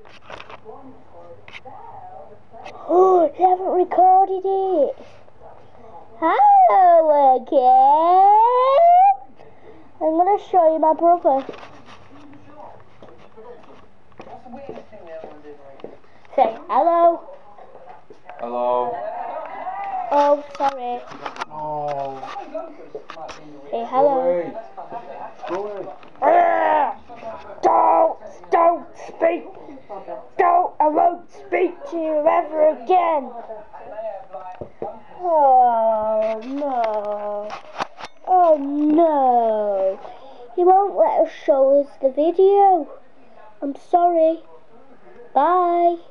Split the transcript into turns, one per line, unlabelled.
Oh, you haven't recorded it. Hello again. I'm going to show you my brother. Say hello.
Hello.
Oh, sorry.
Oh.
Say hello.
Go away.
Don't speak. I won't speak to you ever again. Oh no. Oh no. He won't let us show us the video. I'm sorry. Bye.